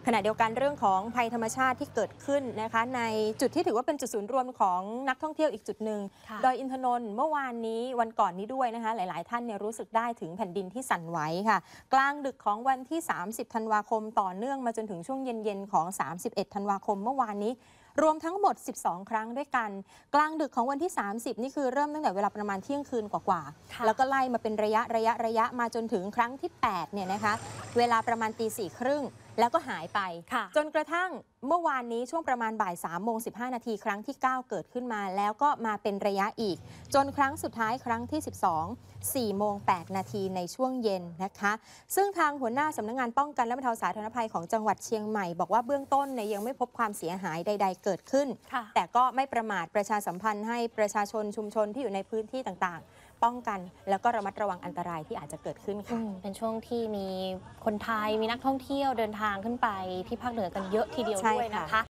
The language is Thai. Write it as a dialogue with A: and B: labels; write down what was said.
A: ขณะเดียวกันเรื่องของภัยธรรมชาติที่เกิดขึ้นนะคะในจุดที่ถือว่าเป็นจุดศูนย์รวมของนักท่องเที่ยวอีกจุดหนึ่งดอยอินทนนท์เมื่อวานนี้วันก่อนนี้ด้วยนะคะหลายๆท่านเนี่ยรู้สึกได้ถึงแผ่นดินที่สั่นไหวค่ะกลางดึกของวันที่ 30 ธันวาคมต่อเนื่องมาจนถึงช่วงเย็นๆของ 31 ธันวาคมเมื่อวานนี้รวมทั้งหมด 12 ครั้งด้วยกันกลางดึกของวันที่ 30 นี่คือเริ่มตั้งแต่เวลาประมาณเที่ยงคืนกว่าๆแล้วก็ไล่มาเป็นระยะมาจนถึงครั้งที่ 8 เนี่ยนะคะเวลาประมาณตี 4:30แล้วก็หายไปจนกระทั่งเมื่อวานนี้ช่วงประมาณบ่าย 3:15 นาทีครั้งที่ 9 เกิดขึ้นมาแล้วก็มาเป็นระยะอีกจนครั้งสุดท้ายครั้งที่ 12 4:08 นาทีในช่วงเย็นนะคะซึ่งทางหัวหน้าสำนักงานป้องกันและบรรเทาสาธารณภัยของจังหวัดเชียงใหม่บอกว่าเบื้องต้นเนี่ยยังไม่พบความเสียหายใดๆเกิดขึ้นแต่ก็ไม่ประมาทประชาสัมพันธ์ให้ประชาชนชุมชนที่อยู่ในพื้นที่ต่างๆป้องกันแล้วก็ระมัดระวังอันตรายที่อาจจะเกิดขึ้นค่ะ
B: เป็นช่วงที่มีคนไทยมีนักท่องเที่ยวเดินทางขึ้นไปที่ภาคเหนือกันเยอะทีเดียวด้วยนะคะ